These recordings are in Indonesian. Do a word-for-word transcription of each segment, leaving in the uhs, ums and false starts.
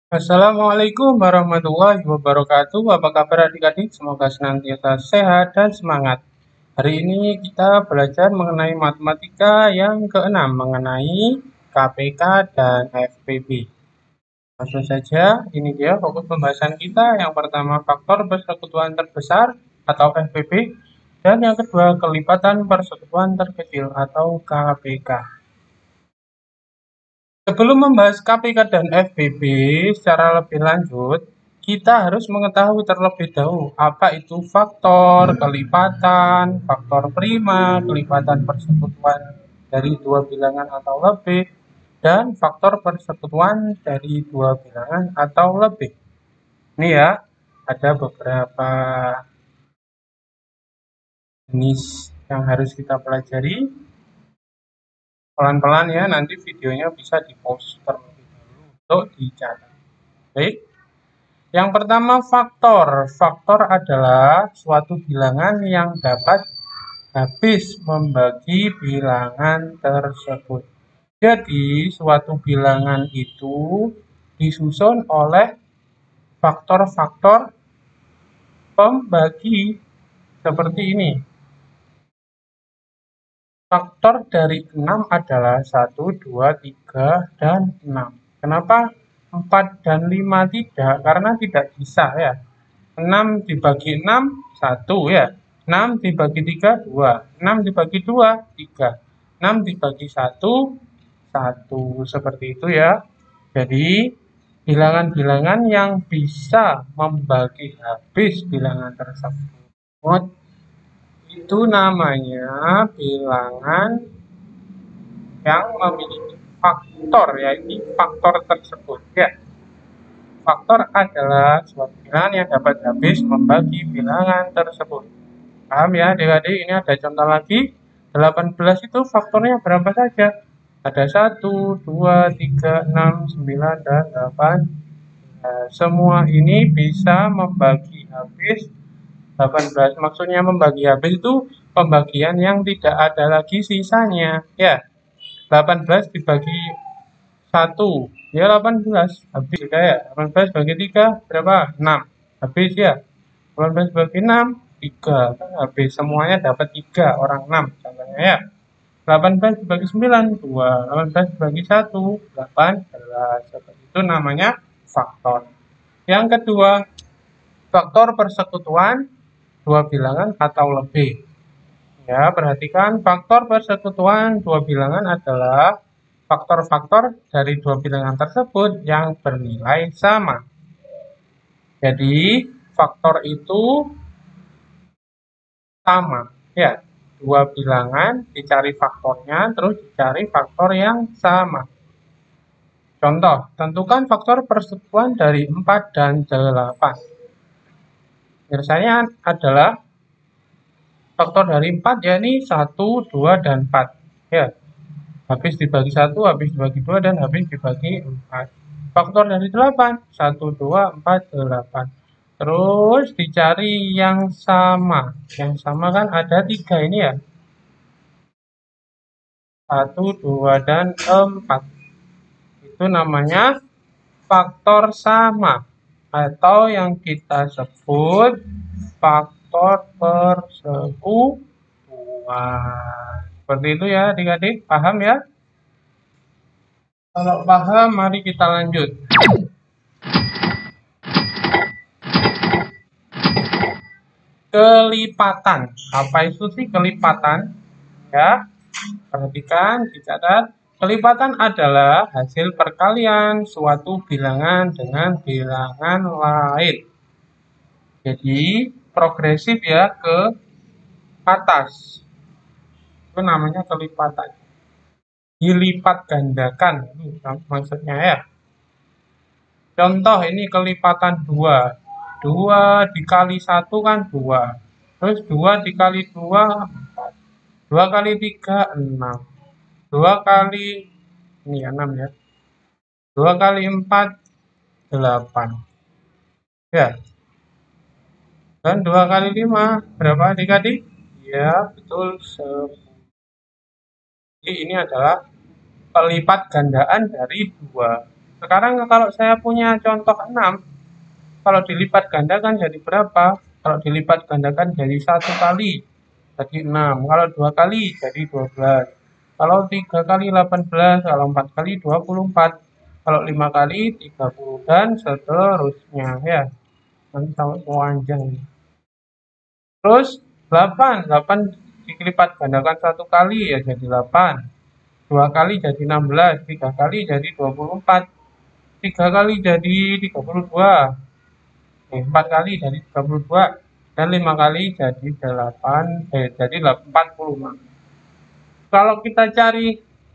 Assalamualaikum warahmatullahi wabarakatuh. Apa kabar adik-adik? Semoga senantiasa sehat dan semangat. Hari ini kita belajar mengenai matematika yang keenam, mengenai K P K dan F P B. Langsung saja, ini dia fokus pembahasan kita. Yang pertama, faktor persekutuan terbesar atau F P B. Dan yang kedua, kelipatan persekutuan terkecil atau K P K. Sebelum membahas K P K dan F B B secara lebih lanjut, kita harus mengetahui terlebih dahulu apa itu faktor kelipatan, faktor prima, kelipatan persekutuan dari dua bilangan atau lebih, dan faktor persekutuan dari dua bilangan atau lebih. Ini ya, ada beberapa jenis yang harus kita pelajari. Pelan-pelan ya, nanti videonya bisa di-pause terlebih dahulu untuk dicatat. Baik. Yang pertama faktor. Faktor adalah suatu bilangan yang dapat habis membagi bilangan tersebut. Jadi, suatu bilangan itu disusun oleh faktor-faktor pembagi seperti ini. Faktor dari enam adalah satu, dua, tiga, dan enam. Kenapa empat dan lima tidak? Karena tidak bisa ya. enam dibagi enam, satu ya. enam dibagi tiga, dua. enam dibagi dua, tiga. enam dibagi satu, satu. Seperti itu ya. Jadi, bilangan-bilangan yang bisa membagi habis bilangan tersebut itu namanya bilangan yang memiliki faktor, yaitu faktor tersebut ya. Faktor adalah suatu bilangan yang dapat habis membagi bilangan tersebut. Paham ya adik-adik? Ini ada contoh lagi. delapan belas itu faktornya berapa saja? Ada satu, dua, tiga, enam, sembilan, dan delapan. Nah, semua ini bisa membagi habis delapan belas. Maksudnya membagi habis itu pembagian yang tidak ada lagi sisanya. Ya, delapan belas dibagi satu, ya delapan belas. Habis sudah ya. delapan belas bagi tiga, berapa? enam. Habis ya. delapan belas bagi enam, tiga. Kan habis. Semuanya dapat tiga, orang enam. Contohnya ya. delapan belas dibagi sembilan, dua. delapan belas dibagi satu, delapan belas. Seperti itu namanya faktor. Yang kedua, faktor persekutuan dua bilangan atau lebih. Ya, perhatikan faktor persekutuan dua bilangan adalah faktor-faktor dari dua bilangan tersebut yang bernilai sama. Jadi, faktor itu sama. Ya, dua bilangan dicari faktornya, terus dicari faktor yang sama. Contoh, tentukan faktor persekutuan dari empat dan delapan. Biasanya adalah faktor dari empat, yakni satu, dua, dan empat. Ya, habis dibagi satu, habis dibagi dua, dan habis dibagi empat. Faktor dari delapan, satu, dua, empat, delapan. Terus dicari yang sama. Yang sama kan ada tiga ini ya. satu, dua, dan empat. Itu namanya faktor sama. Atau yang kita sebut faktor persekutuan. Seperti itu ya adik-adik. Paham ya? Kalau paham, mari kita lanjut. Kelipatan. Apa itu sih kelipatan? Ya, perhatikan, dicatat. Kelipatan adalah hasil perkalian suatu bilangan dengan bilangan lain. Jadi, progresif ya ke atas. Itu namanya kelipatan. Dilipat gandakan, ini maksudnya ya. Contoh ini kelipatan dua. dua dikali satu kan dua. Terus dua dikali dua, empat. dua kali tiga, enam. dua kali, ini enam ya. dua kali empat, delapan. Ya. Dan dua kali lima, berapa adik-adik? Ya, betul, sepuluh. Jadi ini adalah pelipat gandaan dari dua. Sekarang kalau saya punya contoh enam, kalau dilipat gandakan jadi berapa? Kalau dilipat gandakan jadi satu kali jadi enam, kalau dua kali jadi dua belas, kalau tiga kali delapan belas, kalau empat kali dua puluh empat, kalau lima kali tiga puluh, dan seterusnya ya. Nanti sampai panjang. Terus delapan, delapan dilipat gandakan satu kali ya jadi delapan, dua kali jadi enam belas, tiga kali jadi dua puluh empat, tiga kali jadi tiga puluh dua, empat kali jadi tiga puluh dua, dan lima kali jadi delapan, eh, jadi empat puluh lima. Kalau kita cari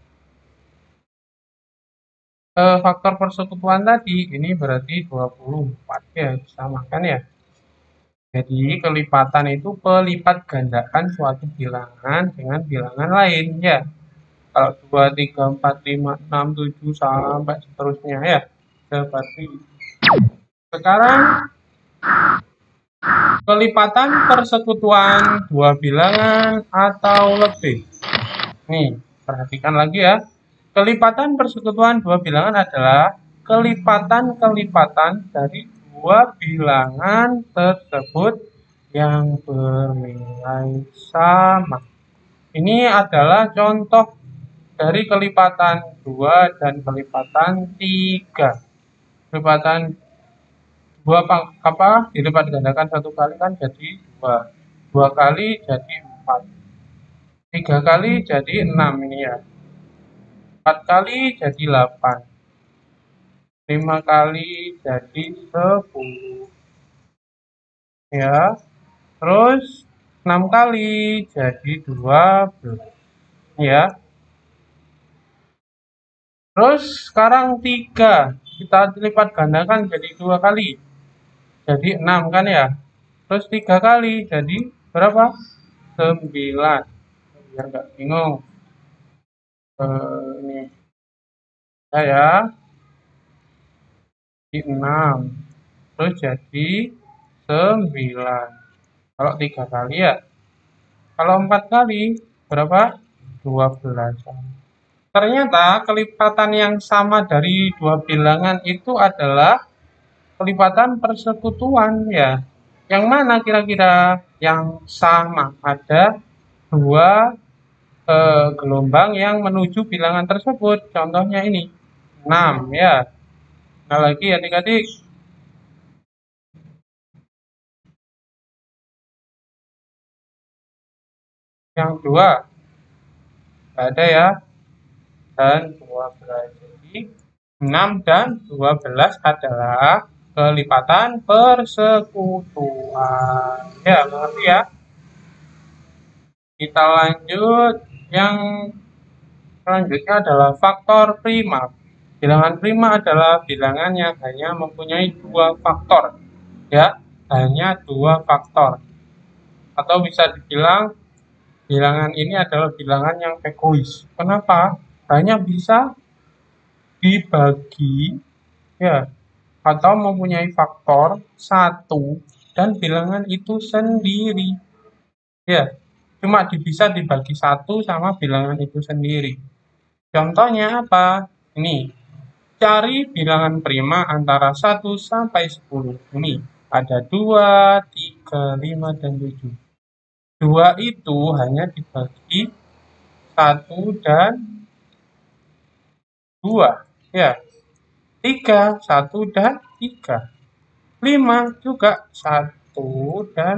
eh, faktor persekutuan tadi, ini berarti dua puluh empat ya, sama kan ya. Jadi kelipatan itu pelipat gandaan suatu bilangan dengan bilangan lain ya. Kalau dua, tiga, empat, lima, enam, tujuh, sampai seterusnya ya. Seperti itu. Sekarang kelipatan persekutuan dua bilangan atau lebih. Nih, perhatikan lagi ya. Kelipatan persekutuan dua bilangan adalah kelipatan-kelipatan dari dua bilangan tersebut yang bernilai sama. Ini adalah contoh dari kelipatan dua dan kelipatan tiga. Kelipatan dua apa dilipat gandakan satu kali kan jadi dua. Dua kali jadi empat. Tiga kali jadi enam ini ya. Empat kali jadi delapan. Lima kali jadi sepuluh. Ya. Terus enam kali jadi dua belas. Ya. Terus sekarang tiga. Kita lipat gandakan jadi dua kali. Jadi enam kan ya. Terus tiga kali jadi berapa? sembilan. Biar nggak bingung. Eh, ini. Ya ya. Jadi enam. Terus jadi sembilan. Kalau tiga kali ya. Kalau empat kali berapa? dua belas. Ternyata kelipatan yang sama dari dua bilangan itu adalah kelipatan persekutuan ya. Yang mana kira-kira yang sama? Ada dua eh, gelombang yang menuju bilangan tersebut. Contohnya ini enam ya. Nah lagi adik-adik. Yang dua ada ya. Dan dua belas. Jadi enam dan dua belas adalah kelipatan persekutuan. Ya, mengerti ya? Kita lanjut. Yang selanjutnya adalah faktor prima. Bilangan prima adalah bilangan yang hanya mempunyai dua faktor. Ya, hanya dua faktor. Atau bisa dibilang bilangan ini adalah bilangan yang egois. Kenapa? Hanya bisa dibagi ya, atau mempunyai faktor satu dan bilangan itu sendiri ya, cuma bisa dibagi satu sama bilangan itu sendiri. Contohnya apa? Ini cari bilangan prima antara satu sampai sepuluh. Ini ada dua, tiga, lima, dan tujuh. Dua itu hanya dibagi satu dan dua ya. Tiga, satu dan tiga. Lima juga satu dan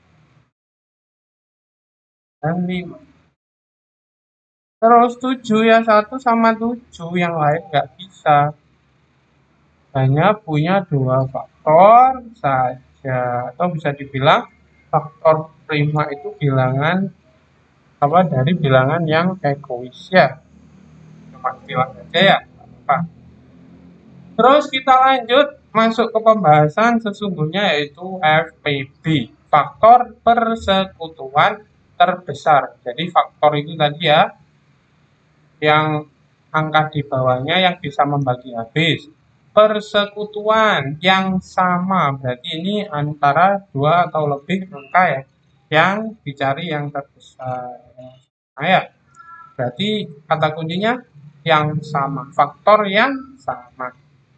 dan lima. Terus tujuh ya, satu sama tujuh, yang lain nggak bisa. Hanya punya dua faktor saja. Atau bisa dibilang faktor prima itu bilangan apa dari bilangan yang egois ya. Cuma bilang aja ya. Apa. Terus kita lanjut masuk ke pembahasan sesungguhnya yaitu F P B, faktor persekutuan terbesar. Jadi faktor itu tadi ya, yang angka di bawahnya yang bisa membagi habis. Persekutuan yang sama, berarti ini antara dua atau lebih angka ya, yang dicari yang terbesar. Nah ya, berarti kata kuncinya yang sama, faktor yang sama.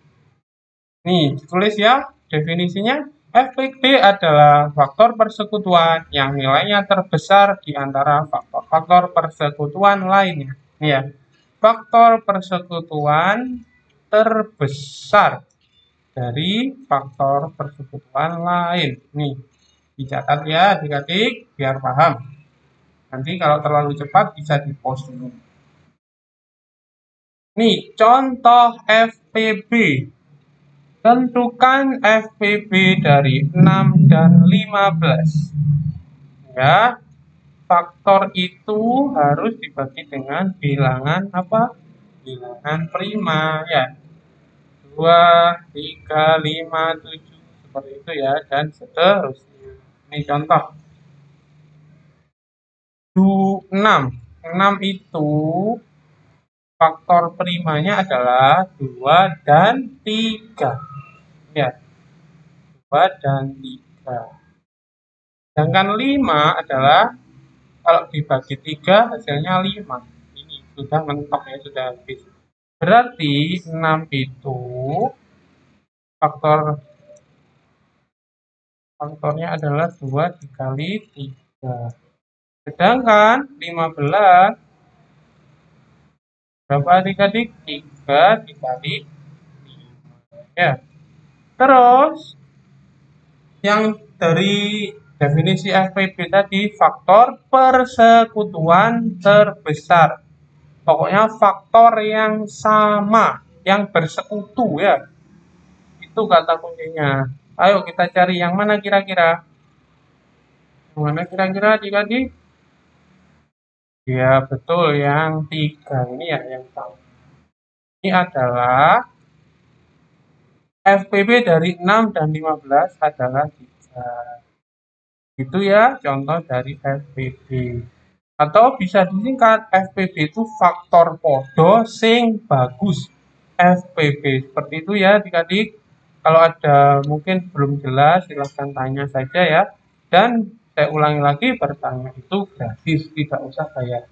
Nih, ditulis ya definisinya. F P B adalah faktor persekutuan yang nilainya terbesar di antara faktor-faktor persekutuan lainnya. Nih ya, faktor persekutuan terbesar dari faktor persekutuan lain. Nih, dicatat ya adik-adik biar paham. Nanti kalau terlalu cepat bisa di-pause dulu. Nih, contoh F P B. Tentukan F P B dari enam dan lima belas. Ya, faktor itu harus dibagi dengan bilangan apa? Bilangan prima ya. dua, tiga, lima, tujuh seperti itu ya dan seterusnya. Ini contoh. enam. enam itu faktor primanya adalah dua dan tiga. Ya, dua dan tiga. Sedangkan lima adalah kalau dibagi tiga hasilnya lima. Ini sudah mentok ya, sudah habis. Berarti enam itu faktor faktornya adalah dua dikali tiga. Sedangkan lima belas berapa adik-adik? tiga dikali lima. Ya. Terus yang dari definisi F P B tadi faktor persekutuan terbesar. Pokoknya faktor yang sama, yang bersekutu ya. Itu kata kuncinya. Ayo kita cari yang mana kira-kira? Yang mana kira-kira adik-adik? Ya betul, yang tiga ini ya yang sama. Ini adalah F P B dari enam dan lima belas adalah tiga. Itu ya contoh dari F P B. Atau bisa disingkat F P B itu faktor podo sing bagus. F P B seperti itu ya adik-adik. Kalau ada mungkin belum jelas silahkan tanya saja ya. Dan saya ulangi lagi, bertanya itu gratis, tidak usah bayar.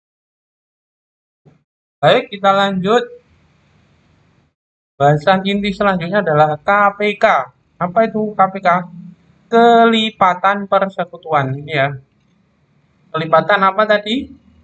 Baik, kita lanjut. Bahasan inti selanjutnya adalah K P K. Apa itu K P K? Kelipatan persekutuan. Ini ya. Kelipatan apa tadi?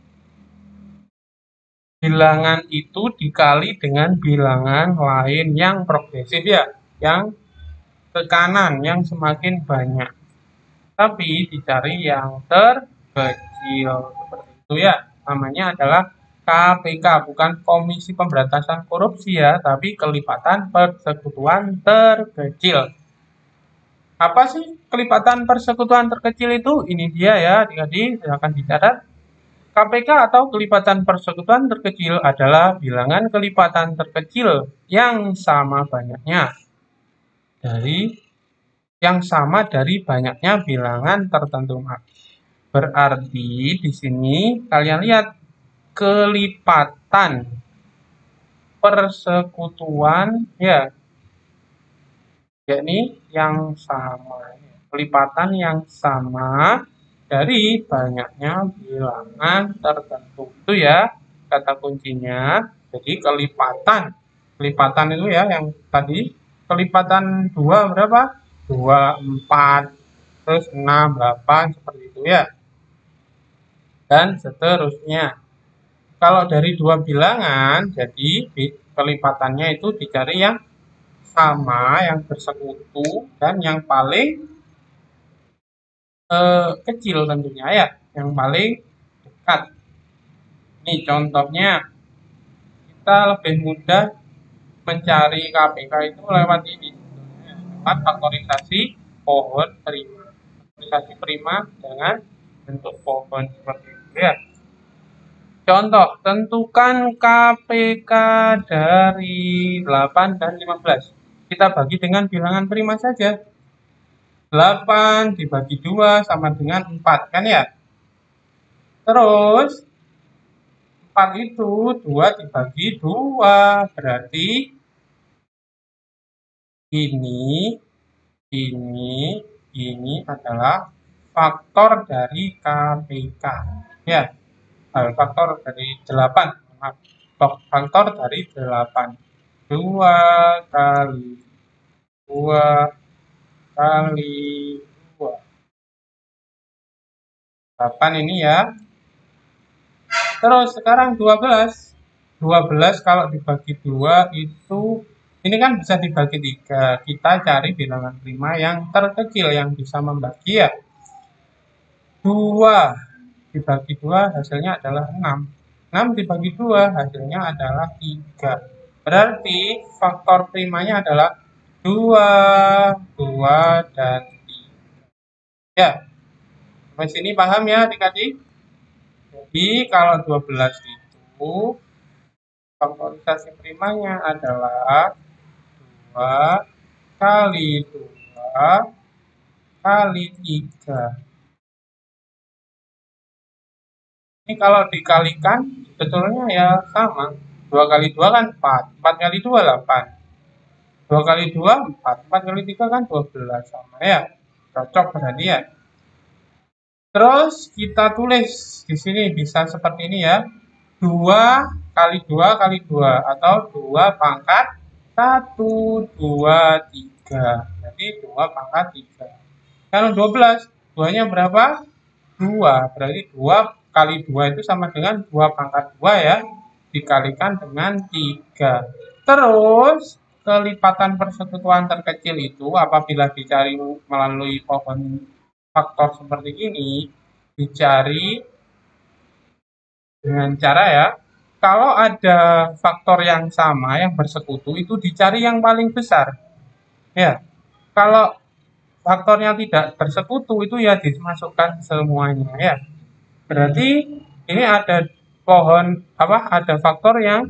Bilangan itu dikali dengan bilangan lain yang progresif ya. Yang ke kanan, yang semakin banyak. Tapi dicari yang terkecil. Seperti itu ya. Namanya adalah K P K, bukan Komisi Pemberantasan Korupsi ya, tapi kelipatan persekutuan terkecil. Apa sih kelipatan persekutuan terkecil itu? Ini dia ya, adik-adik, silakan dicatat. K P K atau kelipatan persekutuan terkecil adalah bilangan kelipatan terkecil yang sama banyaknya dari yang sama dari banyaknya bilangan tertentu. Berarti di sini kalian lihat kelipatan persekutuan ya, yakni yang sama, kelipatan yang sama dari banyaknya bilangan tertentu. Itu ya kata kuncinya. Jadi kelipatan kelipatan itu ya yang tadi kelipatan dua berapa? dua, empat, terus enam, delapan seperti itu ya. Dan seterusnya. Kalau dari dua bilangan, jadi kelipatannya itu dicari yang sama, yang bersekutu, dan yang paling eh, kecil tentunya ya, yang paling dekat. Ini contohnya, kita lebih mudah mencari K P K itu lewat ini, lewat faktorisasi pohon prima. Faktorisasi prima dengan bentuk pohon seperti itu ya. Contoh, tentukan K P K dari delapan dan lima belas. Kita bagi dengan bilangan prima saja. delapan dibagi dua sama dengan empat, kan ya? Terus, empat itu dua dibagi dua. Berarti ini, ini, ini adalah faktor dari K P K. Ya, faktor dari delapan. Faktor dari delapan. dua kali dua kali dua. delapan ini ya. Terus sekarang dua belas. dua belas kalau dibagi dua itu, ini kan bisa dibagi tiga. Kita cari bilangan prima yang terkecil yang bisa membagi ya. dua dibagi dua hasilnya adalah enam. enam dibagi dua hasilnya adalah tiga. Berarti faktor primanya adalah dua, dua, dan tiga. Ya, sampai sini paham ya adik-adik? Jadi kalau dua belas itu faktorisasi primanya adalah dua kali dua kali tiga. Ini kalau dikalikan sebetulnya ya sama. dua kali dua kan empat. empat kali dua delapan. dua kali dua empat. empat kali tiga kan dua belas. Sama ya. Cocok berarti ya. Terus kita tulis di sini bisa seperti ini ya. dua kali dua kali dua atau dua pangkat satu, dua, tiga. Jadi dua pangkat tiga. Kalau dua belas, dua-nya berapa? dua. Berarti dua kali dua itu sama dengan dua pangkat dua ya. Dikalikan dengan tiga. Terus kelipatan persekutuan terkecil itu apabila dicari melalui pohon faktor seperti ini, dicari dengan cara ya, kalau ada faktor yang sama yang bersekutu itu dicari yang paling besar. Ya, kalau faktornya tidak bersekutu itu ya dimasukkan semuanya ya. Berarti ini ada pohon apa? Ada faktor yang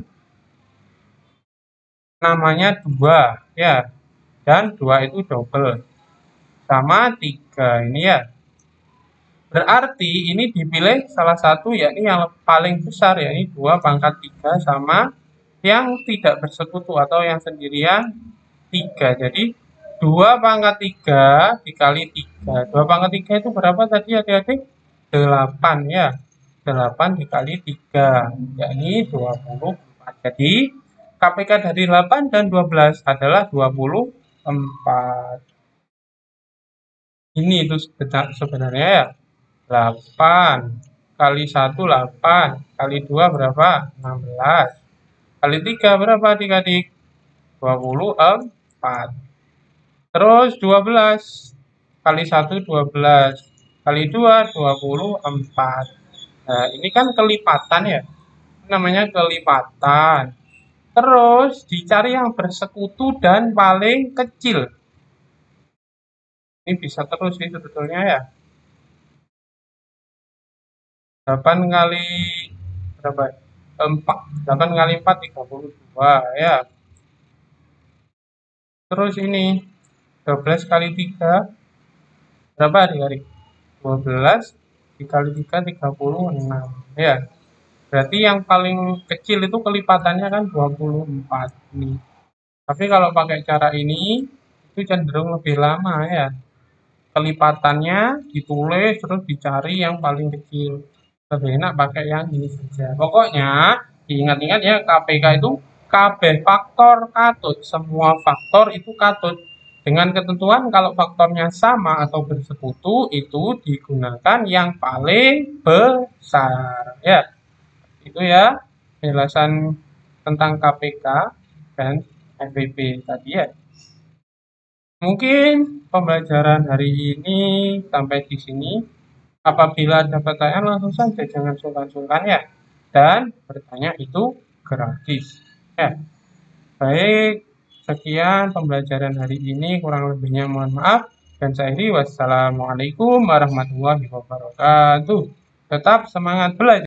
namanya dua ya. Dan dua itu double. Sama tiga ini ya. Berarti ini dipilih salah satu yakni yang paling besar yakni dua pangkat tiga sama yang tidak bersekutu atau yang sendirian tiga. Jadi dua pangkat tiga dikali tiga. dua pangkat tiga itu berapa tadi adik-adik? delapan ya. delapan dikali tiga yakni dua puluh empat. Jadi K P K dari delapan dan dua belas adalah dua puluh empat. Ini itu sebenarnya ya. delapan kali satu delapan, kali dua berapa? enam belas. Kali tiga berapa adik-adik? dua puluh empat. Terus dua belas kali satu dua belas, kali dua dua puluh empat. Nah, ini kan kelipatan ya. Namanya kelipatan. Terus dicari yang bersekutu dan paling kecil. Ini bisa terus sih sebetulnya ya. delapan kali berapa? empat. delapan kali empat tiga puluh dua ya. Terus ini dua belas kali tiga berapa adik-adik? dua belas dikali tiga tiga puluh enam ya. Berarti yang paling kecil itu kelipatannya kan dua puluh empat ini. Tapi kalau pakai cara ini itu cenderung lebih lama ya. Kelipatannya ditulis terus dicari yang paling kecil. Lebih enak pakai yang ini saja. Pokoknya diingat-ingat ya, K P K itu kabeh faktor katut. Semua faktor itu katut. Dengan ketentuan kalau faktornya sama atau bersekutu itu digunakan yang paling besar ya. Itu ya penjelasan tentang K P K dan M P P tadi ya. Mungkin pembelajaran hari ini sampai di sini. Apabila ada pertanyaan langsung saja, jangan sungkan-sungkan ya. Dan bertanya itu gratis. Ya. Baik, sekian pembelajaran hari ini. Kurang lebihnya mohon maaf. Dan saya akhiri, wassalamualaikum warahmatullahi wabarakatuh. Tetap semangat belajar.